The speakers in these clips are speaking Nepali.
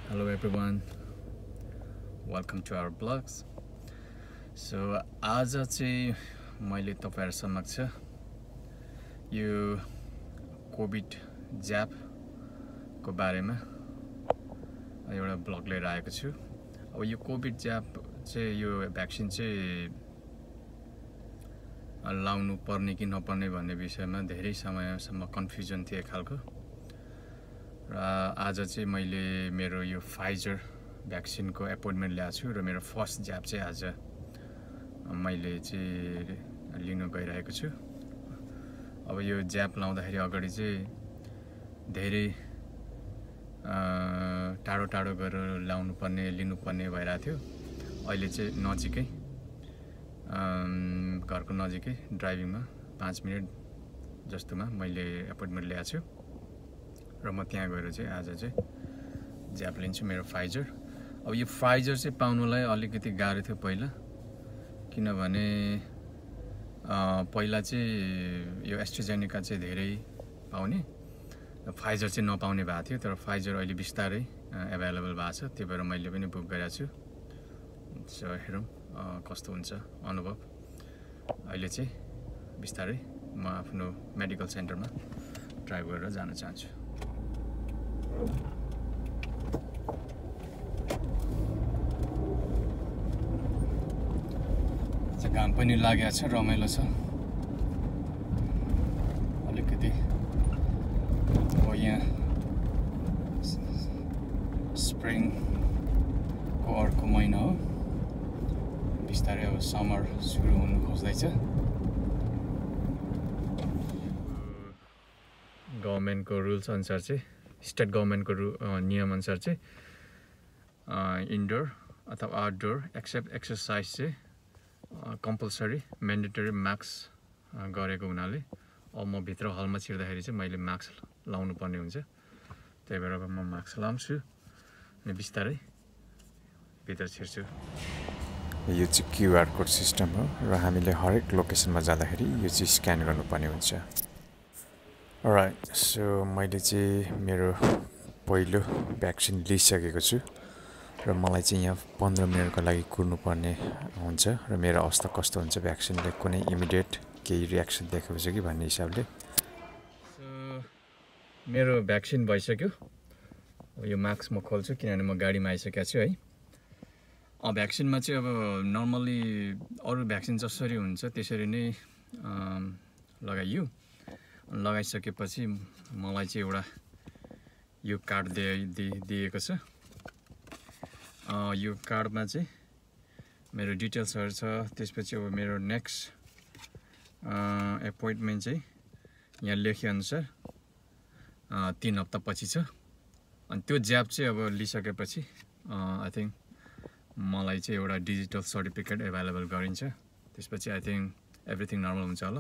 Hello everyone, welcome to our blogs. So आज चाहिँ मैले तपाईहरु समक्ष यो कोभिड ज्याप को बारेमा एउटा ब्लग लिएर आएको छु। अब यो कोभिड ज्याप चाहिँ यो भ्याक्सिन चाहिँ लाउनु पर्ने कि नपर्ने भन्ने विषयमा धेरै समयसम्म कन्फ्युजन थियो खालको। र आज चाहिँ मैले मेरो यो फाइजर भ्याक्सिन को एपोइन्टमेन्ट ल्याएको छु र मेरो फर्स्ट ज्याप चाहिँ आज मैले चाहिँ लिनु गइरहेको छु। अब यो ज्याप लाउँदाखेरि अगाडि चाहिँ धेरै टाढो टाढो गरेर लाउनु पर्ने लिनु पर्ने भइरहेको थियो। अहिले चाहिँ नजिकै घरको नजिकै ड्राइभिङमा 5 मिनेट जस्तोमा मैले एपोइन्टमेन्ट ल्याएको छु र म त्यहाँ गएर चाहिँ आज चाहिँ ज्याप लिन्छु मेरो फाइजर। अब यो फाइजर चाहिँ पाउनुलाई अलिकति गाह्रो थियो पहिला, किनभने पहिला चाहिँ यो एस्ट्राजेनेका चाहिँ धेरै पाउने, फाइजर चाहिँ नपाउने भएको थियो। तर फाइजर अहिले बिस्तारै एभाइलेबल भएको छ, त्यही भएर मैले पनि बुक गरेको छु। सो हेरौँ कस्तो हुन्छ अनुभव। अहिले चाहिँ बिस्तारै म आफ्नो मेडिकल सेन्टरमा ड्राइभ गरेर जान चाहन्छु। घाम पनि लागेको छ, रमाइलो छ अलिकति। अब यहाँ स्प्रिङको अर्को महिना हो, बिस्तारै अब समर सुरु हुनु खोज्दैछ। गभर्नमेन्टको रुल्स अनुसार चाहिँ, स्टेट गभर्नमेन्टको नियम अनुसार चाहिँ इन्डोर अथवा आउटडोर एक्सेप्ट एक्सर्साइज चाहिँ कम्पलसरी मेन्डेटरी मास्क गरेको हुनाले अब म भित्र हलमा छिर्दाखेरि चाहिँ मैले मास्क लाउनु पर्ने हुन्छ। त्यही भएर म मास्क लाउँछु अनि बिस्तारै भित्र छिर्छु। यो चाहिँ क्युआर कोड सिस्टम हो र हामीले हरेक लोकेसनमा जाँदाखेरि यो चाहिँ स्क्यान गर्नुपर्ने हुन्छ। अलराइट, सो मैले चाहिँ मेरो पहिलो भ्याक्सिन लिइसकेको छु र मलाई चाहिँ यहाँ 15 मिनटको लागि कुर्नुपर्ने हुन्छ र मेरो अवस्था कस्तो हुन्छ, भ्याक्सिनले कुनै इमिडिएट केही रियाक्सन देखाउँछ कि भन्ने हिसाबले। सो मेरो भ्याक्सिन भइसक्यो। यो मास्क म खोल्छु किनभने म गाडीमा आइसकेको छु है। भ्याक्सिनमा चाहिँ अब नर्मली अरू भ्याक्सिन जसरी हुन्छ त्यसरी नै लगाइयो। लगाइसकेपछि मलाई चाहिँ एउटा यो कार्ड दिएको छ। यो कार्डमा चाहिँ मेरो डिटेल्सहरू छ। त्यसपछि अब मेरो नेक्स्ट एपोइन्टमेन्ट चाहिँ यहाँ लेखे अनुसार 3 हप्ता पछि छ। अनि त्यो ज्याप चाहिँ अब लिइसकेपछि आई थिङ्क मलाई चाहिँ एउटा डिजिटल सर्टिफिकेट एभाइलेबल गरिन्छ। त्यसपछि आई थिङ्क एभ्रिथिङ नर्मल हुन्छ होला।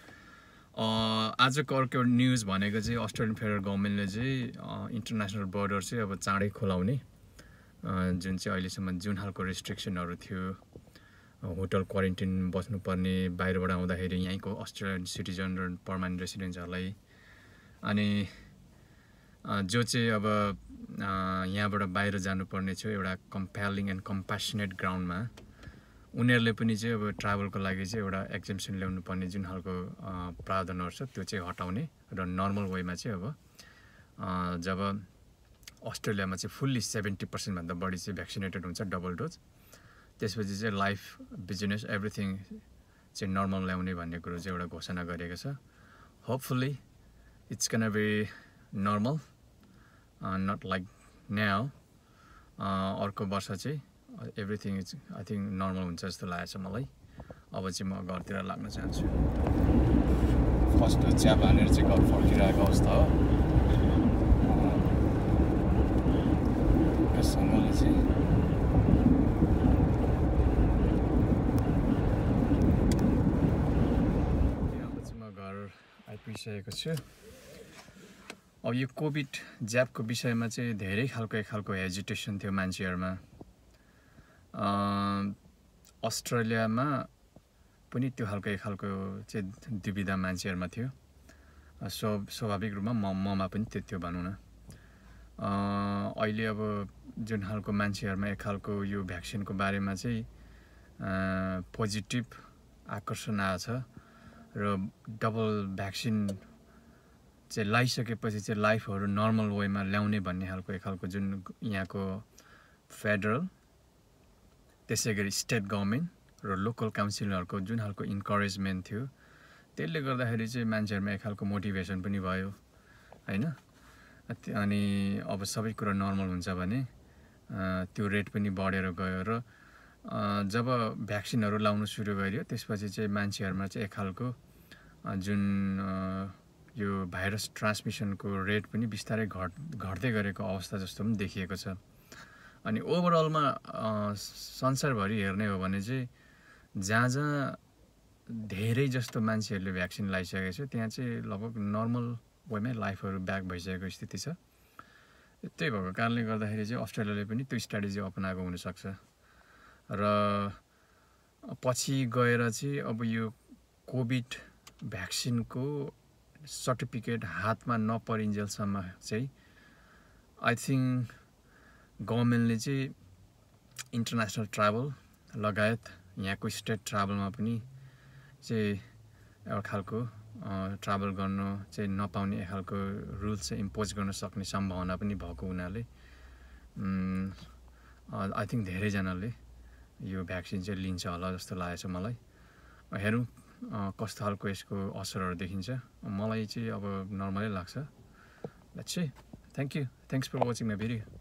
आजको अर्को न्युज भनेको चाहिँ अस्ट्रेलियन फेडरल गभर्नमेन्टले चाहिँ इन्टरनेसनल बोर्डर चाहिँ अब चाँडै खोलाउने, जुन चाहिँ अहिलेसम्म जुन खालको रेस्ट्रिक्सनहरू थियो, होटल क्वारेन्टाइन बस्नुपर्ने, बाहिरबाट आउँदाखेरि यहीँको अस्ट्रेलियन सिटिजन र पर्मानेन्ट रेसिडेन्ट्सहरूलाई, अनि जो चाहिँ अब यहाँबाट बाहिर जानुपर्ने थियो एउटा कम्पेलिङ एन्ड कम्प्यासनेट ग्राउन्डमा, उनीहरूले पनि चाहिँ अब ट्राभलको लागि चाहिँ एउटा एक्जेम्सन ल्याउनु पर्ने जुन खालको प्रावधानहरू छ त्यो चाहिँ हटाउने र नर्मल वेमा चाहिँ अब जब अस्ट्रेलियामा चाहिँ फुल्ली 70% भन्दा बढी चाहिँ भ्याक्सिनेटेड हुन्छ डबल डोज, त्यसपछि चाहिँ लाइफ, बिजनेस, एभ्रिथिङ चाहिँ नर्मल ल्याउने भन्ने कुरो चाहिँ एउटा घोषणा गरेको छ। Hopefully it's can be normal, not like now. अर्को वर्ष चाहिँ everything is I think normal हुन्छ जस्तो लागेको छ मलाई। अब चाहिँ म घरतिर लाग्न चाहन्छु। फर्स्ट ज्याप हानेर चाहिँ घर फर्किरहेको अवस्था हो। सँगले चाहिँ अब चाहिँ म घर आइपुगिसकेको छु। अब यो कोभिड ज्यापको विषयमा चाहिँ धेरै खालको हेजिटेसन थियो मान्छेहरूमा। अस्ट्रेलियामा पनि त्यो खालको चाहिँ दुविधा मान्छेहरूमा थियो। स्वाभाविक रूपमा ममा पनि त्यो भनौँ न। अहिले अब जुन खालको मान्छेहरूमा एक खालको यो भ्याक्सिनको बारेमा चाहिँ पोजिटिभ आकर्षण आएछ र डबल भ्याक्सिन चाहिँ लगाइसकेपछि चाहिँ लाइफहरू नर्मल वेमा ल्याउने भन्ने खालको एक खालको जुन यहाँको फेडरल त्यसै गरी स्टेट गभर्मेन्ट र लोकल काउन्सिलरहरूको जुन खालको इन्करेजमेन्ट थियो त्यसले गर्दाखेरि चाहिँ मान्छेहरूमा एक खालको मोटिभेसन पनि भयो हैन अनि अब सबै कुरा नर्मल हुन्छ भने त्यो रेट पनि बढेर गयो र जब भ्याक्सिनहरू लाउन सुरु गरियो त्यसपछि चाहिँ मान्छेहरूमा चाहिँ एक खालको जुन यो भाइरस ट्रान्समिसनको रेट पनि बिस्तारै घट्दै गरेको अवस्था जस्तो पनि देखिएको छ अनि ओभरअलमा संसारभरि हेर्ने हो भने चाहिँ जहाँ धेरै जस्तो मान्छेहरूले भ्याक्सिन लगाइसकेको छ त्यहाँ चाहिँ लगभग नर्मल वेमै लाइफहरू ब्याक भइसकेको स्थिति छ त्यही भएको कारणले गर्दाखेरि चाहिँ अस्ट्रेलियाले पनि त्यो स्ट्राटेजी अपनाएको हुनसक्छ र पछि गएर चाहिँ अब यो कोभिड भ्याक्सिनको सर्टिफिकेट हातमा नपरिन्जेलसम्म चाहिँ आई थिङ्क गभर्मेन्टले चाहिँ इन्टरनेसनल ट्राभल लगायत यहाँको स्टेट ट्राभलमा पनि चाहिँ एउटा खालको ट्राभल गर्न चाहिँ नपाउने एक खालको रुल्स चाहिँ इम्पोज गर्न सक्ने सम्भावना पनि भएको हुनाले आई थिङ्क धेरैजनाले यो भ्याक्सिन चाहिँ लिन्छ होला जस्तो लागेको छ मलाई हेरौँ कस्तो खालको यसको असरहरू देखिन्छ मलाई चाहिँ अब नर्मलै लाग्छ that's it thank you thanks for watching my video